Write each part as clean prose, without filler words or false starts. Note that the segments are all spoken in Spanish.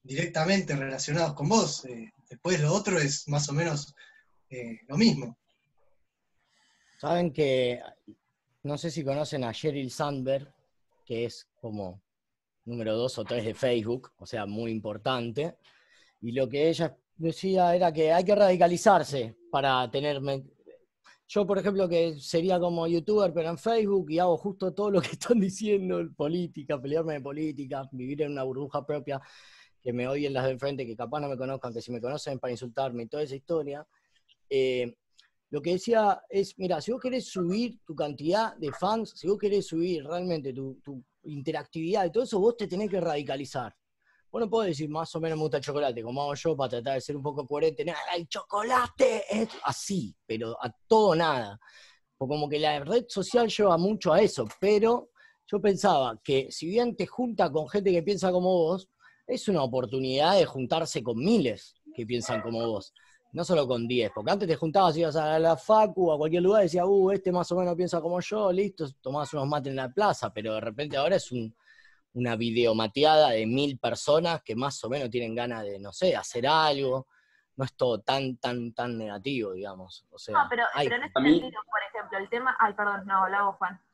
directamente relacionados con vos. Después lo otro es más o menos lo mismo. Saben que, no sé si conocen a Sheryl Sandberg, que es como número 2 o 3 de Facebook, o sea, muy importante. Y lo que ella decía era que hay que radicalizarse para tener... Yo, por ejemplo, que sería como youtuber, pero en Facebook, y hago justo todo lo que están diciendo, política, pelearme de política, vivir en una burbuja propia, que me odien las de enfrente, que capaz no me conozcan, que si me conocen para insultarme y toda esa historia. Lo que decía es, mira, si vos querés subir tu cantidad de fans, si vos querés subir realmente tu interactividad y todo eso, vos te tenés que radicalizar. Vos no podés decir más o menos me gusta el chocolate, como hago yo para tratar de ser un poco coherente. Nada, el chocolate es así, pero a todo nada. Porque como que la red social lleva mucho a eso, pero yo pensaba que si bien te junta con gente que piensa como vos, es una oportunidad de juntarse con miles que piensan como vos. No solo con 10, porque antes te juntabas, ibas a la facu, a cualquier lugar, y decías, este más o menos piensa como yo, listo, tomabas unos mates en la plaza, pero de repente ahora es una videomateada de 1000 personas que más o menos tienen ganas de, no sé, hacer algo. No es todo tan negativo, digamos. O sea, no, pero en ese sentido, por ejemplo, el tema... Ay, perdón, no, habla vos, Juan.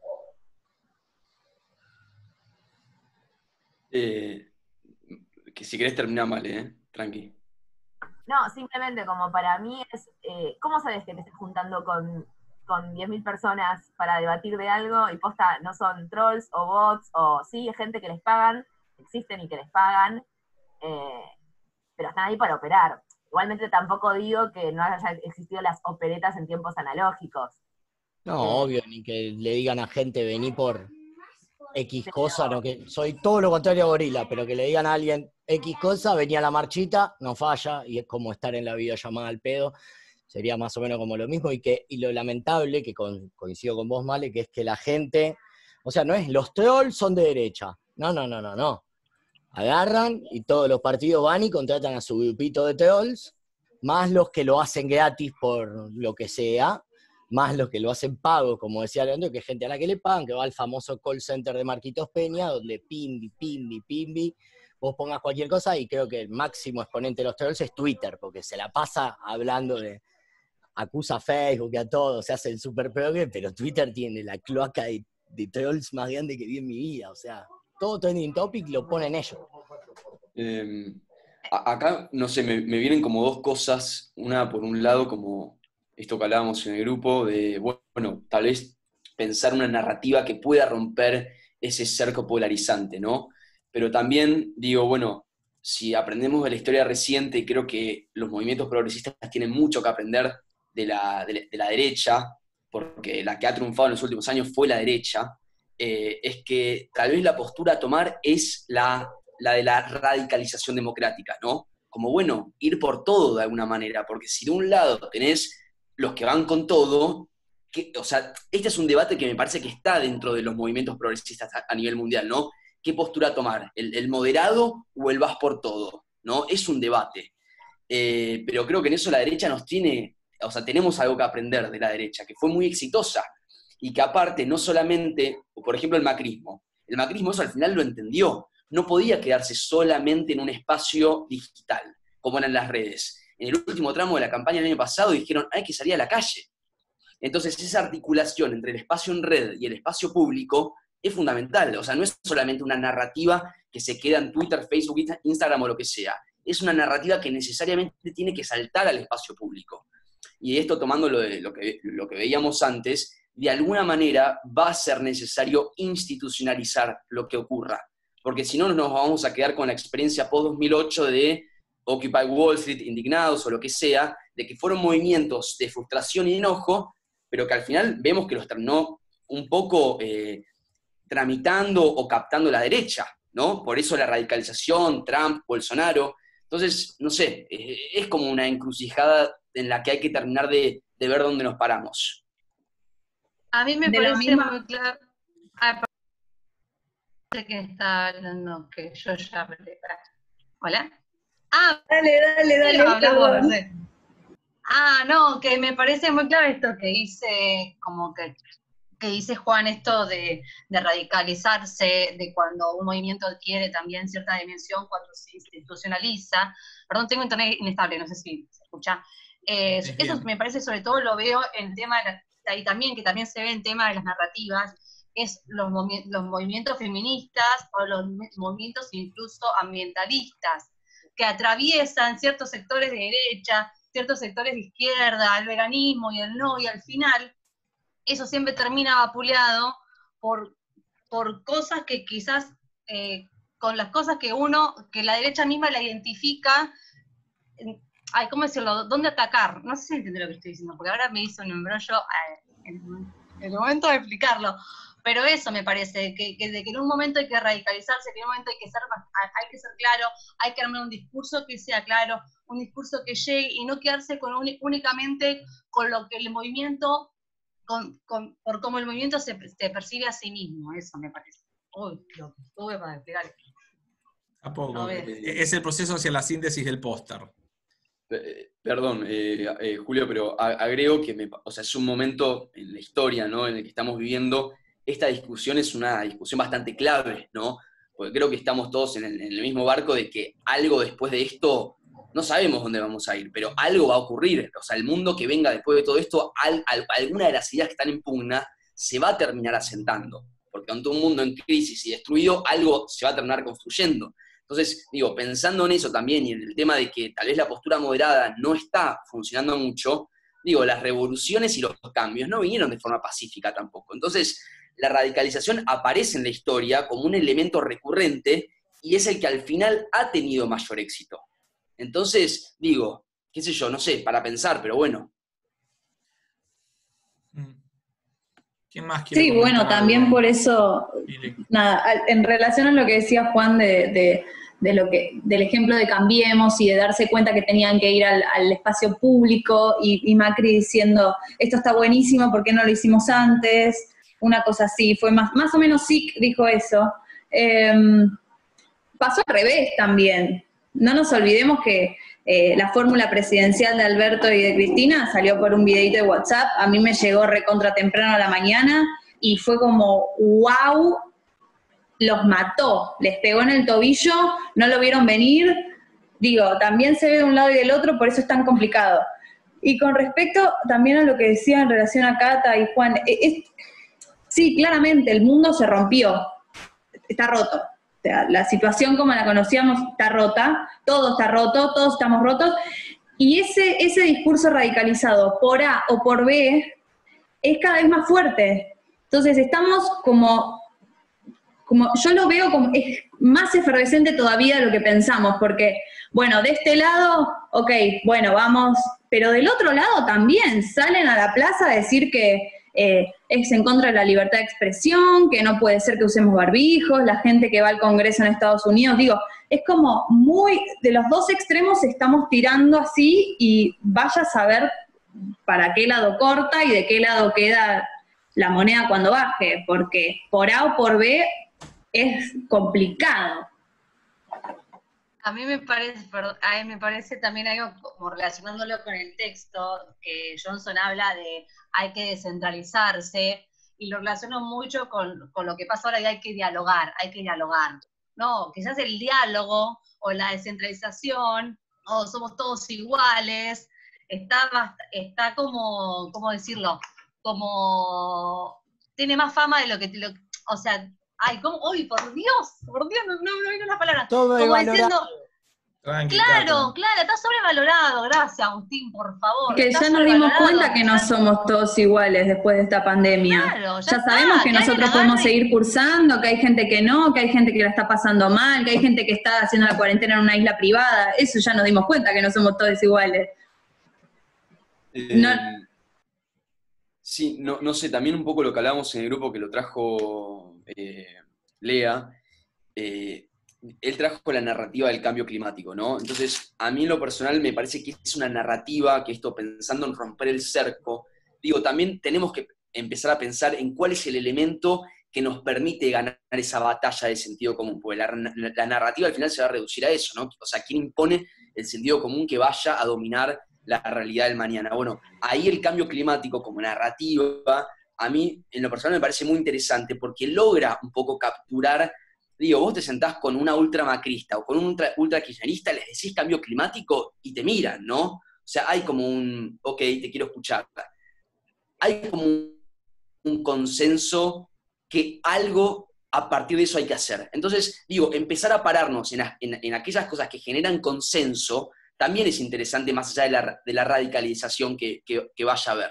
Que si querés terminar mal, tranqui. No, simplemente como para mí es, ¿cómo sabes que te estás juntando con 10.000 personas para debatir de algo y posta no son trolls o bots o sí, gente que les pagan, existen y que les pagan, pero están ahí para operar? Igualmente tampoco digo que no hayan existido las operetas en tiempos analógicos. No, obvio, ni que le digan a gente vení por X cosa, no, que soy todo lo contrario a gorila, pero que le digan a alguien X cosa, venía la marchita, no falla, y es como estar en la videollamada al pedo, sería más o menos como lo mismo, y lo lamentable, que coincido con vos, Male, que es que la gente, o sea, no es los trolls son de derecha, no. Agarran y todos los partidos van y contratan a su grupito de trolls, más los que lo hacen gratis por lo que sea, más los que lo hacen pago, como decía Leandro, que es gente a la que le pagan, que va al famoso call center de Marquitos Peña, donde pimbi, vos pongas cualquier cosa, y creo que el máximo exponente de los trolls es Twitter, porque se la pasa hablando de, acusa a Facebook y a todos, se hace el super progre, pero Twitter tiene la cloaca de trolls más grande que vi en mi vida, o sea, todo trending topic lo ponen ellos. Acá, no sé, me vienen como dos cosas. Una, por un lado, como esto que hablábamos en el grupo, de, bueno, tal vez pensar una narrativa que pueda romper ese cerco polarizante, ¿no? Pero también digo, bueno, si aprendemos de la historia reciente, creo que los movimientos progresistas tienen mucho que aprender de la derecha, porque la que ha triunfado en los últimos años fue la derecha, es que tal vez la postura a tomar es la de la radicalización democrática, ¿no? Como, bueno, ir por todo de alguna manera, porque si de un lado tenés los que van con todo, o sea, este es un debate que me parece que está dentro de los movimientos progresistas a nivel mundial, ¿no? ¿Qué postura tomar? ¿El moderado o el vas por todo? ¿No? Es un debate. Pero creo que en eso la derecha nos tiene, o sea, tenemos algo que aprender de la derecha, que fue muy exitosa, y que aparte, no solamente, por ejemplo, el macrismo eso al final lo entendió, no podía quedarse solamente en un espacio digital, como eran las redes. En el último tramo de la campaña del año pasado dijeron, hay que salir a la calle. Entonces esa articulación entre el espacio en red y el espacio público es fundamental. O sea, no es solamente una narrativa que se queda en Twitter, Facebook, Instagram o lo que sea. Es una narrativa que necesariamente tiene que saltar al espacio público. Y esto, tomando lo que veíamos antes, de alguna manera va a ser necesario institucionalizar lo que ocurra. Porque si no, nos vamos a quedar con la experiencia post-2008 de Occupy Wall Street, indignados o lo que sea, de que fueron movimientos de frustración y enojo, pero que al final vemos que los terminó un poco tramitando o captando la derecha, ¿no? Por eso la radicalización, Trump, Bolsonaro. Entonces, no sé, es como una encrucijada en la que hay que terminar de ver dónde nos paramos. A mí me parece muy claro. Parece que está hablando, que yo ya hablé. ¿Hola? Dale, hablamos, no sé. No, que me parece muy claro esto que dice, como que que dice Juan, esto de radicalizarse, de cuando un movimiento adquiere también cierta dimensión cuando se institucionaliza. Perdón, tengo internet inestable, no sé si se escucha. Eso me parece, sobre todo lo veo en el tema, y también, que también se ve en tema de las narrativas, es los movimientos feministas o los movimientos incluso ambientalistas, que atraviesan ciertos sectores de derecha, ciertos sectores de izquierda, el veganismo y el no, y al final eso siempre termina vapuleado por cosas que quizás, con las cosas que la derecha misma la identifica, ¿cómo decirlo? ¿Dónde atacar? No sé si entiende lo que estoy diciendo, porque ahora me hizo un embrollo en el momento de explicarlo. Pero eso me parece, que en un momento hay que radicalizarse, que en un momento hay que ser claro, hay que armar un discurso que sea claro, un discurso que llegue y no quedarse únicamente con lo que el movimiento, por cómo el movimiento se percibe a sí mismo. Eso me parece. Uy, lo tuve para explicar. ¿A poco? No, Es el proceso hacia la síntesis del póster. Perdón, Julio, pero agrego que es un momento en la historia, ¿no?, en el que estamos viviendo. Esta discusión es una discusión bastante clave, ¿no? Porque creo que estamos todos en el mismo barco de que algo después de esto, no sabemos dónde vamos a ir, pero algo va a ocurrir. O sea, el mundo que venga después de todo esto, alguna de las ideas que están en pugna se va a terminar asentando. Porque ante un mundo en crisis y destruido, algo se va a terminar construyendo. Entonces, digo, pensando en eso también y en el tema de que tal vez la postura moderada no está funcionando mucho, digo, las revoluciones y los cambios no vinieron de forma pacífica tampoco. Entonces, la radicalización aparece en la historia como un elemento recurrente y es el que al final ha tenido mayor éxito. Entonces, digo, qué sé yo, no sé, para pensar, pero bueno. ¿Quién más quiere Sí, bueno, comentar también algo? por eso, nada, en relación a lo que decía Juan del ejemplo de Cambiemos y de darse cuenta que tenían que ir al espacio público y Macri diciendo, esto está buenísimo, ¿por qué no lo hicimos antes? Una cosa así, fue más o menos SIC dijo eso. Pasó al revés también. No nos olvidemos que la fórmula presidencial de Alberto y de Cristina salió por un videito de WhatsApp, a mí me llegó recontra temprano a la mañana y fue como, wow, los mató, les pegó en el tobillo, no lo vieron venir. Digo, también se ve de un lado y del otro, por eso es tan complicado. Y con respecto también a lo que decía en relación a Cata y Juan, sí, claramente el mundo se rompió, está roto. O sea, la situación como la conocíamos está rota, todo está roto, todos estamos rotos, y ese discurso radicalizado por A o por B es cada vez más fuerte. Entonces estamos como yo lo veo como es más efervescente todavía de lo que pensamos, porque, bueno, de este lado, ok, bueno, vamos, pero del otro lado también salen a la plaza a decir que es en contra de la libertad de expresión, que no puede ser que usemos barbijos, la gente que va al Congreso en Estados Unidos, digo, es como de los dos extremos estamos tirando así y vaya a saber para qué lado corta y de qué lado queda la moneda cuando baje, porque por A o por B es complicado. A mí me parece también algo como relacionándolo con el texto, que Johnson habla de hay que descentralizarse, y lo relaciono mucho con lo que pasa ahora de hay que dialogar. No, quizás el diálogo o la descentralización, o somos todos iguales, está como, ¿cómo decirlo? Como tiene más fama de lo que, o sea, ay, ¿cómo? ¡Uy, por Dios, no vino la palabra! Todo como valorado. diciendo, Tranqui, claro, está sobrevalorado, gracias Agustín, por favor. Que ya nos dimos cuenta que no somos todos iguales después de esta pandemia. Claro, ya sabemos que nosotros podemos seguir cursando, que hay gente que no, que hay gente que la está pasando mal, que hay gente que está haciendo la cuarentena en una isla privada. Eso ya nos dimos cuenta que no somos todos iguales. Sí, no sé, también un poco lo que hablábamos en el grupo que lo trajo Lea, él trajo la narrativa del cambio climático, ¿no? Entonces, a mí en lo personal me parece que es una narrativa que esto, pensando en romper el cerco, digo, también tenemos que empezar a pensar en cuál es el elemento que nos permite ganar esa batalla de sentido común, porque la narrativa al final se va a reducir a eso, ¿no? O sea, ¿quién impone el sentido común que vaya a dominar la realidad del mañana? Bueno, ahí el cambio climático como narrativa a mí en lo personal me parece muy interesante porque logra un poco capturar, digo, vos te sentás con una ultramacrista o con un ultra kirchnerista, les decís cambio climático y te miran, ¿no? O sea, hay como un, ok, te quiero escuchar. Hay como un consenso que algo a partir de eso hay que hacer. Entonces, digo, empezar a pararnos en aquellas cosas que generan consenso también es interesante más allá de la radicalización que vaya a haber.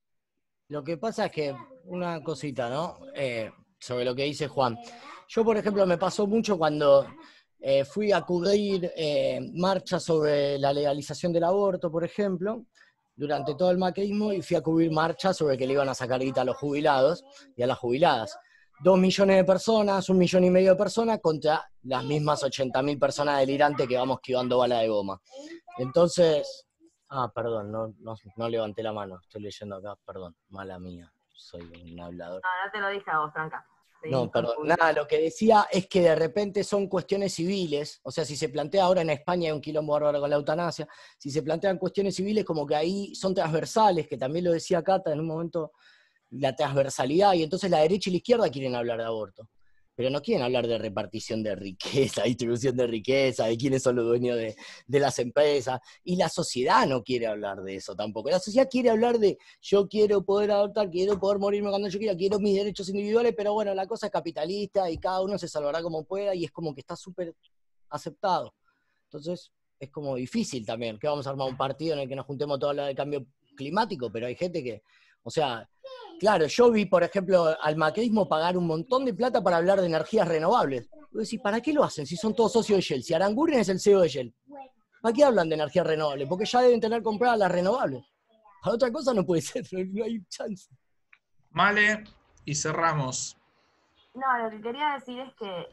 Lo que pasa es que, una cosita, ¿no? Sobre lo que dice Juan. Yo, por ejemplo, me pasó mucho cuando fui a cubrir marchas sobre la legalización del aborto, por ejemplo, durante todo el macrismo, y fui a cubrir marchas sobre que le iban a sacar guita a los jubilados y a las jubiladas. 2 millones de personas, 1,5 millones de personas contra las mismas 80.000 personas delirantes que vamos esquivando bala de goma. Entonces... perdón, no levanté la mano, estoy leyendo acá, perdón, mala mía, soy un hablador. No te lo dije a vos, Franca. No, perdón, nada, lo que decía es que de repente son cuestiones civiles, o sea, si se plantea ahora en España hay un quilombo bárbaro con la eutanasia, si se plantean cuestiones civiles como que ahí son transversales, que también lo decía Cata en un momento, la transversalidad, y entonces la derecha y la izquierda quieren hablar de aborto. Pero no quieren hablar de repartición de riqueza, distribución de riqueza, de quiénes son los dueños de las empresas. Y la sociedad no quiere hablar de eso tampoco. La sociedad quiere hablar de yo quiero poder adoptar, quiero poder morirme cuando yo quiera, quiero mis derechos individuales, pero bueno, la cosa es capitalista y cada uno se salvará como pueda y es como que está súper aceptado. Entonces es como difícil también, que vamos a armar un partido en el que nos juntemos todos a hablar de cambio climático, pero hay gente que, o sea... Claro, yo vi, por ejemplo, al macrismo pagar un montón de plata para hablar de energías renovables. Vos decís, ¿para qué lo hacen si son todos socios de Shell? Si Aranguren es el CEO de Shell. ¿Para qué hablan de energías renovables? Porque ya deben tener compradas las renovables. Para otra cosa no puede ser, no hay chance. Male, y cerramos. No, lo que quería decir es que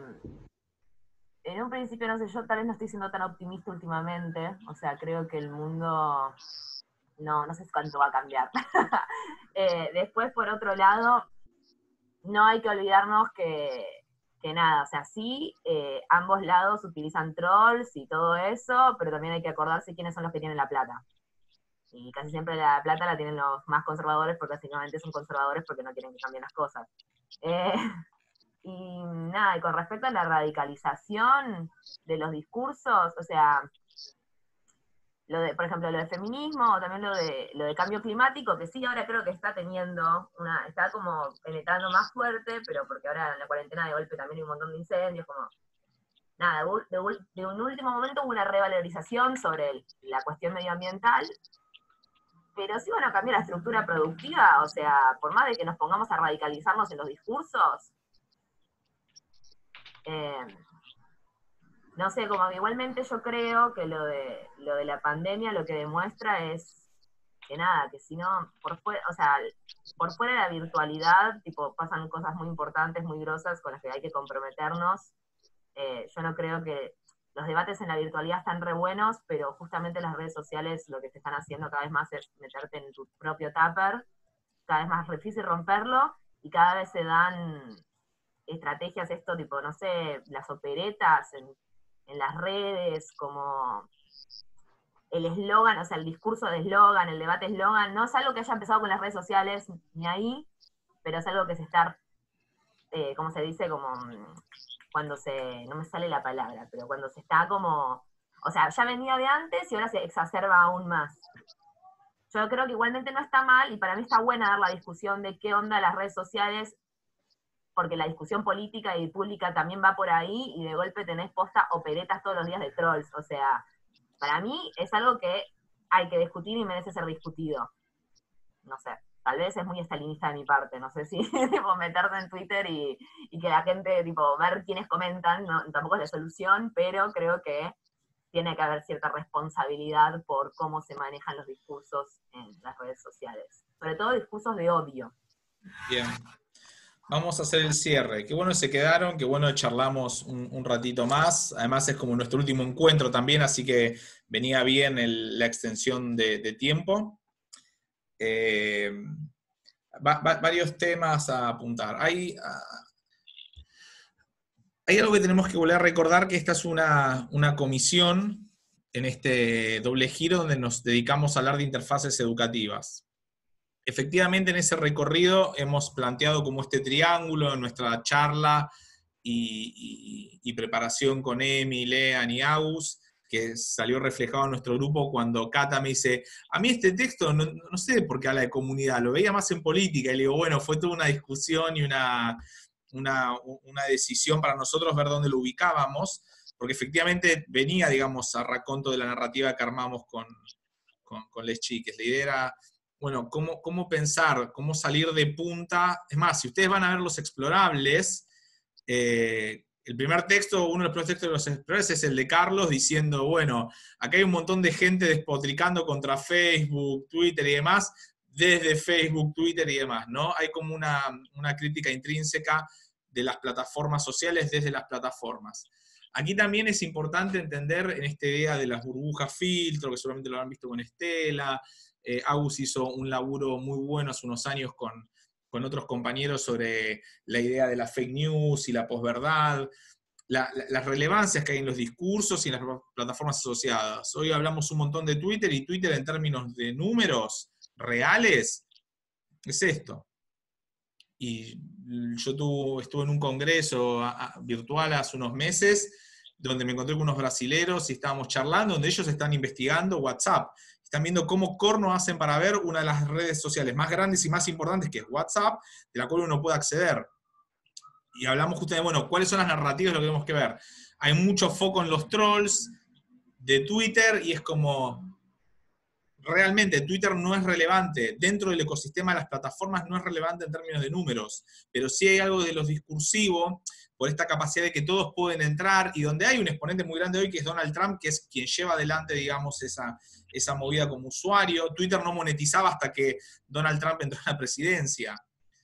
en un principio, no sé, yo tal vez no estoy siendo tan optimista últimamente. O sea, creo que el mundo... No sé cuánto va a cambiar. Después, por otro lado, no hay que olvidarnos que nada, o sea, sí, ambos lados utilizan trolls y todo eso, pero también hay que acordarse quiénes son los que tienen la plata. Y casi siempre la plata la tienen los más conservadores, porque básicamente son conservadores porque no quieren que cambien las cosas. Y nada, y con respecto a la radicalización de los discursos, o sea... por ejemplo, lo de feminismo, o también lo de cambio climático, que sí, ahora creo que está está como penetrando más fuerte, pero porque ahora en la cuarentena de golpe también hay un montón de incendios, como, nada, de un último momento hubo una revalorización sobre la cuestión medioambiental, pero sí van a cambiar la estructura productiva, o sea, por más de que nos pongamos a radicalizarnos en los discursos, no sé, como que igualmente yo creo que lo de la pandemia lo que demuestra es que nada, que si no, por fuera de la virtualidad, tipo, pasan cosas muy importantes, muy grosas con las que hay que comprometernos. Yo no creo que los debates en la virtualidad están re buenos, pero justamente las redes sociales lo que te están haciendo cada vez más es meterte en tu propio tupper, cada vez más difícil romperlo, y cada vez se dan estrategias, esto tipo, no sé, las operetas en las redes, como el eslogan, o sea, el discurso de eslogan, el debate eslogan, no es algo que haya empezado con las redes sociales ni ahí, pero es algo que se está, ¿cómo se dice? Como cuando no me sale la palabra, pero cuando se está como, o sea, ya venía de antes y ahora se exacerba aún más. Yo creo que igualmente no está mal, y para mí está buena dar la discusión de qué onda las redes sociales, porque la discusión política y pública también va por ahí, y de golpe tenés posta operetas todos los días de trolls. O sea, para mí es algo que hay que discutir y merece ser discutido. No sé, tal vez es muy estalinista de mi parte, no sé si tipo, meterte en Twitter y que la gente, tipo, ver quiénes comentan, no, tampoco es la solución, pero creo que tiene que haber cierta responsabilidad por cómo se manejan los discursos en las redes sociales. Sobre todo discursos de odio. Bien. Vamos a hacer el cierre. Qué bueno se quedaron, qué bueno charlamos un ratito más. Además es como nuestro último encuentro también, así que venía bien la extensión de tiempo. Varios temas a apuntar. Hay algo que tenemos que volver a recordar, que esta es una comisión en este doble giro donde nos dedicamos a hablar de interfaces educativas. efectivamente en ese recorrido hemos planteado como este triángulo en nuestra charla y preparación con Emi, Lean y Agus, que salió reflejado en nuestro grupo cuando Cata me dice, a mí este texto no sé por qué habla de comunidad, lo veía más en política, y le digo, bueno, fue toda una discusión y una decisión para nosotros ver dónde lo ubicábamos, porque efectivamente venía, digamos, a raconto de la narrativa que armamos con Les Chiques. La idea era, bueno, cómo pensar, cómo salir de punta. Es más, si ustedes van a ver los explorables, el primer texto, uno de los primeros textos de los explorables es el de Carlos diciendo, bueno, acá hay un montón de gente despotricando contra Facebook, Twitter y demás, desde Facebook, Twitter y demás, ¿no? Hay como una crítica intrínseca de las plataformas sociales desde las plataformas. Aquí también es importante entender en esta idea de las burbujas filtro, que seguramente lo han visto con Estela. Agus hizo un laburo muy bueno hace unos años con otros compañeros sobre la idea de la fake news y la posverdad, las relevancias que hay en los discursos y en las plataformas asociadas. Hoy hablamos un montón de Twitter, y Twitter en términos de números reales es esto. Y yo estuve en un congreso virtual hace unos meses, donde me encontré con unos brasileros y estábamos charlando, donde ellos están investigando WhatsApp. Están viendo cómo corno hacen para ver una de las redes sociales más grandes y más importantes, que es WhatsApp, de la cual uno puede acceder. Y hablamos justamente, bueno, ¿cuáles son las narrativas de lo que tenemos que ver? Hay mucho foco en los trolls de Twitter, y es como, realmente Twitter no es relevante, dentro del ecosistema de las plataformas no es relevante en términos de números, pero sí hay algo de los discursivos, por esta capacidad de que todos pueden entrar, y donde hay un exponente muy grande hoy que es Donald Trump, que es quien lleva adelante, digamos, esa movida como usuario. Twitter no monetizaba hasta que Donald Trump entró en la presidencia.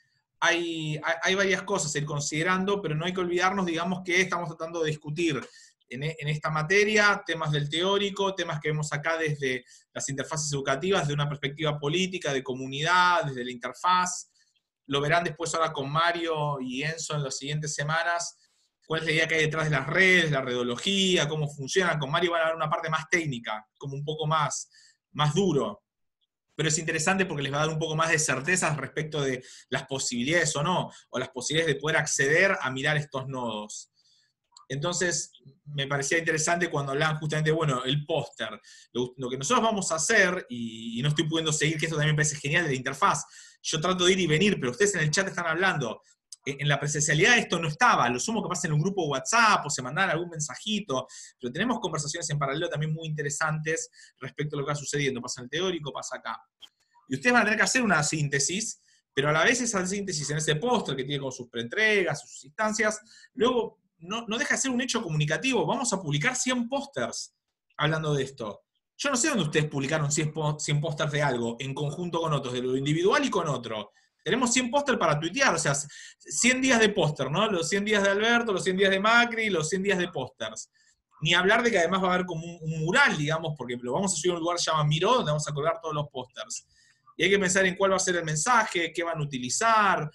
Hay varias cosas a ir considerando, pero no hay que olvidarnos, digamos, que estamos tratando de discutir en esta materia temas del teórico, temas que vemos acá desde las interfaces educativas, desde una perspectiva política, de comunidad, desde la interfaz. Lo verán después ahora con Mario y Enzo en las siguientes semanas, cuál es la idea que hay detrás de las redes, la redología, cómo funcionan. Con Mario van a ver una parte más técnica, como un poco más duro. Pero es interesante porque les va a dar un poco más de certezas respecto de las posibilidades o no, o las posibilidades de poder acceder a mirar estos nodos. Entonces, me parecía interesante cuando hablaban justamente, bueno, el póster. Lo que nosotros vamos a hacer, y no estoy pudiendo seguir, que esto también me parece genial de la interfaz, yo trato de ir y venir, pero ustedes en el chat están hablando. En la presencialidad esto no estaba, lo sumo que pasa en un grupo de WhatsApp, o se mandan algún mensajito, pero tenemos conversaciones en paralelo también muy interesantes respecto a lo que va sucediendo. Pasa en el teórico, pasa acá. Y ustedes van a tener que hacer una síntesis, pero a la vez esa síntesis en ese póster que tiene con sus preentregas, sus instancias, luego no deja de ser un hecho comunicativo. Vamos a publicar 100 pósters hablando de esto. Yo no sé dónde ustedes publicaron 100 pósters de algo, en conjunto con otros, de lo individual y con otro. Tenemos 100 pósters para tuitear, o sea, 100 días de póster, ¿no? Los 100 días de Alberto, los 100 días de Macri, los 100 días de pósters. Ni hablar de que además va a haber como un mural, digamos, porque lo vamos a subir a un lugar que se llama Miró, donde vamos a colgar todos los pósters. Y hay que pensar en cuál va a ser el mensaje, qué van a utilizar.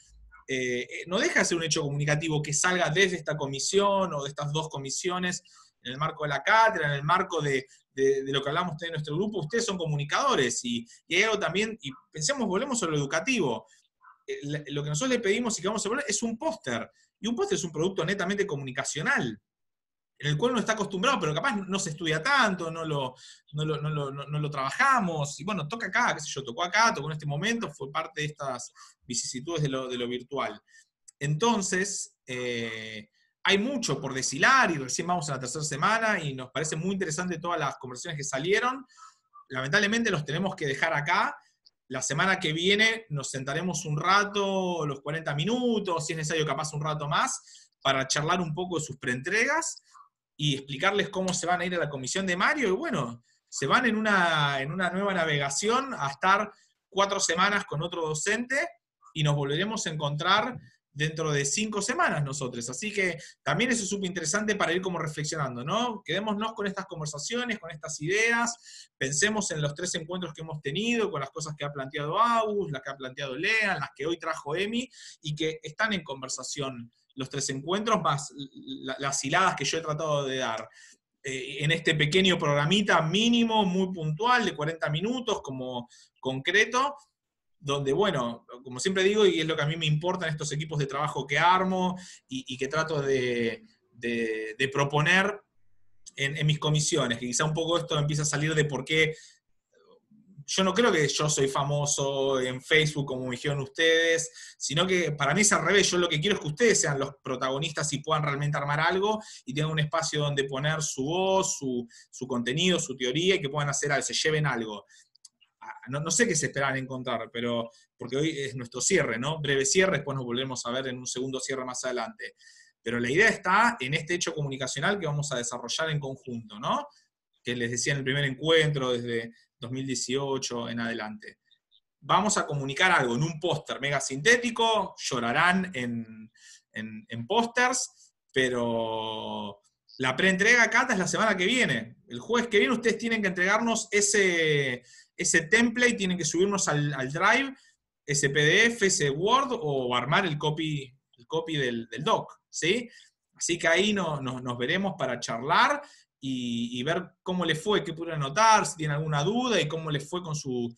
No deja de ser un hecho comunicativo que salga desde esta comisión o de estas dos comisiones, en el marco de la cátedra, en el marco de lo que hablamos de nuestro grupo. Ustedes son comunicadores, y hay algo también, y volvemos sobre lo educativo. Lo que nosotros le pedimos y que vamos a poner es un póster, y un póster es un producto netamente comunicacional, en el cual uno está acostumbrado, pero capaz no se estudia tanto, no lo trabajamos, y bueno, toca acá, qué sé yo, tocó acá, tocó en este momento, fue parte de estas vicisitudes de lo virtual. Entonces, hay mucho por deshilar, y recién vamos a la tercera semana, y nos parece muy interesante todas las conversaciones que salieron. Lamentablemente los tenemos que dejar acá. La semana que viene nos sentaremos un rato, los 40 minutos, si es necesario capaz un rato más, para charlar un poco de sus preentregas y explicarles cómo se van a ir a la comisión de Mario. Y bueno, se van en una nueva navegación a estar 4 semanas con otro docente, y nos volveremos a encontrar dentro de 5 semanas nosotros. Así que también eso es súper interesante para ir como reflexionando, ¿no? Quedémonos con estas conversaciones, con estas ideas, pensemos en los 3 encuentros que hemos tenido, con las cosas que ha planteado Agus, las que ha planteado Lean, las que hoy trajo Emi, y que están en conversación los 3 encuentros, más las hiladas que yo he tratado de dar. En este pequeño programita mínimo, muy puntual, de 40 minutos, como concreto, donde, bueno, como siempre digo, y es lo que a mí me importa en estos equipos de trabajo que armo y que trato de proponer en mis comisiones, que quizá un poco esto empieza a salir de por qué. Yo no creo que yo soy famoso en Facebook, como me dijeron ustedes, sino que para mí es al revés. Yo lo que quiero es que ustedes sean los protagonistas y puedan realmente armar algo y tengan un espacio donde poner su voz, su contenido, su teoría y que puedan hacer algo, se lleven algo. No sé qué se esperan encontrar, pero porque hoy es nuestro cierre, ¿no? Breve cierre, después nos volvemos a ver en un segundo cierre más adelante. Pero la idea está en este hecho comunicacional que vamos a desarrollar en conjunto, ¿no? Que les decía en el primer encuentro, desde 2018 en adelante. Vamos a comunicar algo en un póster mega sintético, llorarán en pósters, pero la preentrega, Cata, es la semana que viene. El jueves que viene ustedes tienen que entregarnos ese template, tienen que subirnos al Drive, ese PDF, ese Word, o armar el copy del doc, ¿sí? Así que ahí nos veremos para charlar y ver cómo les fue, qué pudieron anotar, si tienen alguna duda y cómo les fue con su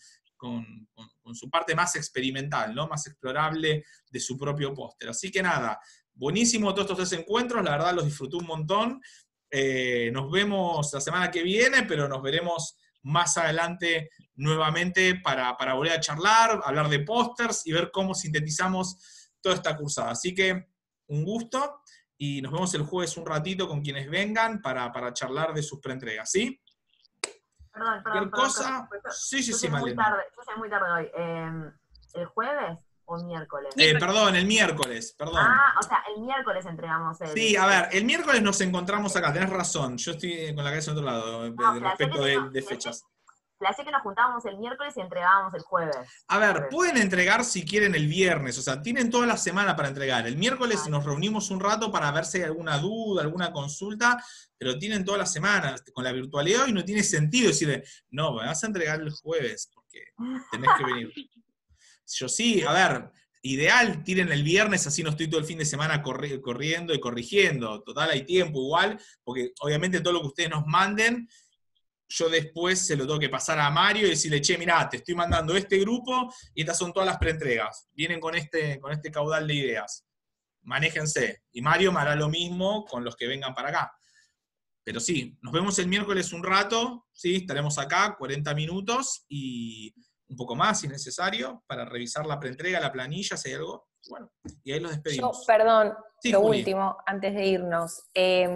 parte más experimental, ¿no? Más explorable de su propio póster. Así que nada, buenísimo todos estos 3 encuentros, la verdad los disfruté un montón. Nos vemos la semana que viene, pero nos veremos más adelante nuevamente para volver a charlar, hablar de pósters y ver cómo sintetizamos toda esta cursada. Así que un gusto. Y nos vemos el jueves un ratito con quienes vengan para charlar de sus preentregas, ¿sí? Perdón. Cosa? Sí, Malena. Yo llegué muy tarde hoy. ¿El jueves o miércoles? Perdón, el miércoles, perdón. Ah, o sea, el miércoles entregamos el... Sí, a ver, el miércoles nos encontramos acá, tenés razón. Yo estoy con la cabeza en otro lado, respecto de fechas. Placer que nos juntábamos el miércoles y entregábamos el jueves. A ver, pueden entregar si quieren el viernes, o sea, tienen toda la semana para entregar. El miércoles nos reunimos un rato para ver si hay alguna duda, alguna consulta, pero tienen toda la semana. Con la virtualidad hoy no tiene sentido decirle, no, me vas a entregar el jueves, porque tenés que venir. Yo sí, a ver, ideal, tiren el viernes, así no estoy todo el fin de semana corriendo y corrigiendo. Total, hay tiempo igual, porque obviamente todo lo que ustedes nos manden, yo después se lo tengo que pasar a Mario y decirle, che, mirá, te estoy mandando este grupo y estas son todas las preentregas. Vienen con este caudal de ideas. Manéjense. Y Mario me hará lo mismo con los que vengan para acá. Pero sí, nos vemos el miércoles un rato, ¿sí? Estaremos acá 40 minutos y un poco más si necesario para revisar la preentrega, la planilla, si hay algo. Bueno, y ahí los despedimos. Yo, perdón, sí, lo Juli. último, antes de irnos.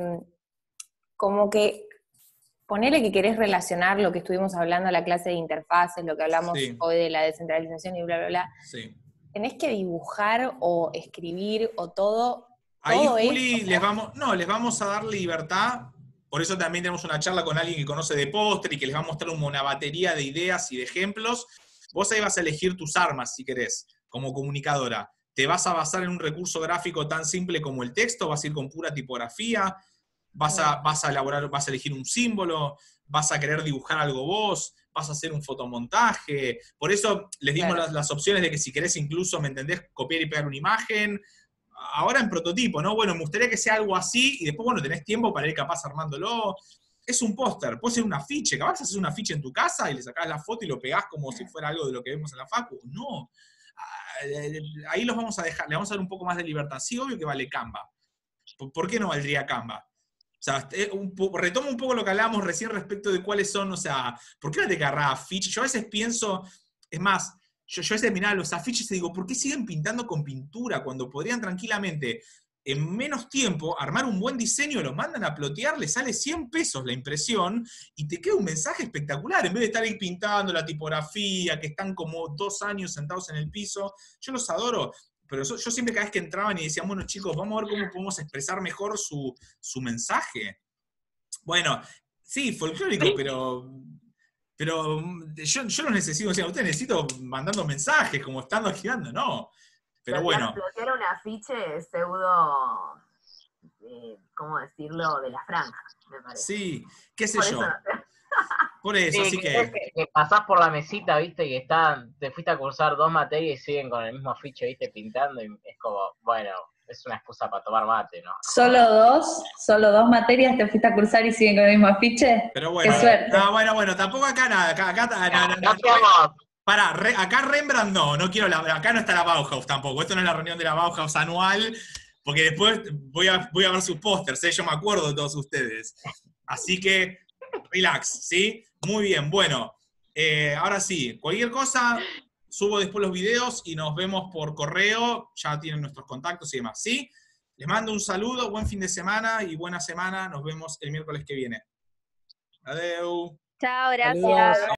Como que ponele que querés relacionar lo que estuvimos hablando en la clase de interfaces, lo que hablamos hoy de la descentralización y bla, bla, bla. Sí. Tenés que dibujar o escribir o todo. Ahí, todo Juli, les vamos a dar libertad. Por eso también tenemos una charla con alguien que conoce de póster y que les va a mostrar una batería de ideas y de ejemplos. Vos ahí vas a elegir tus armas, si querés, como comunicadora. ¿Te vas a basar en un recurso gráfico tan simple como el texto? ¿Vas a ir con pura tipografía? ¿Vas a elaborar, vas a elegir un símbolo? ¿Vas a querer dibujar algo vos? ¿Vas a hacer un fotomontaje? Por eso les dimos las opciones de que si querés incluso, ¿me entendés?, copiar y pegar una imagen. Ahora en prototipo, ¿no? Bueno, me gustaría que sea algo así, y después, bueno, tenés tiempo para ir capaz armándolo. Es un póster, puede ser un afiche, capaz haces un afiche en tu casa y le sacás la foto y lo pegás como si fuera algo de lo que vemos en la facu. No. Ahí los vamos a dejar, le vamos a dar un poco más de libertad. Sí, obvio que vale Canva. ¿Por qué no valdría Canva? O sea, retomo un poco lo que hablábamos recién respecto de cuáles son, o sea, ¿por qué no te agarrás afiches? Yo a veces pienso, es más, yo a veces miraba los afiches y digo, ¿por qué siguen pintando con pintura cuando podrían tranquilamente, en menos tiempo, armar un buen diseño, lo mandan a plotear, le sale 100 pesos la impresión y te queda un mensaje espectacular, en vez de estar ahí pintando la tipografía, que están como 2 años sentados en el piso? Yo los adoro. Pero yo siempre cada vez que entraban y decían, bueno chicos, vamos a ver cómo podemos expresar mejor su mensaje. Bueno, sí, folclórico, pero yo los necesito, o sea, ustedes necesito mandando mensajes, como estando girando, no. Pero bueno. Bloquear un afiche pseudo, ¿cómo decirlo?, de la franja, me parece. Sí, qué sé yo. Por eso, sí, así que pasás por la mesita, viste, que te fuiste a cursar 2 materias y siguen con el mismo afiche, viste, pintando, y es como, bueno, es una excusa para tomar mate, ¿no? ¿Solo dos materias te fuiste a cursar y siguen con el mismo afiche? Pero bueno, qué suerte. No, bueno, tampoco acá nada, acá no Pará, acá Rembrandt no quiero acá no está la Bauhaus tampoco. Esto no es la reunión de la Bauhaus anual, porque después voy a ver sus pósters, yo me acuerdo de todos ustedes. Así que, relax, ¿sí? Muy bien, bueno. Ahora sí, cualquier cosa, subo después los videos y nos vemos por correo, ya tienen nuestros contactos y demás, ¿sí? Les mando un saludo, buen fin de semana y buena semana, nos vemos el miércoles que viene. Adeu. Chao, gracias. Saludos.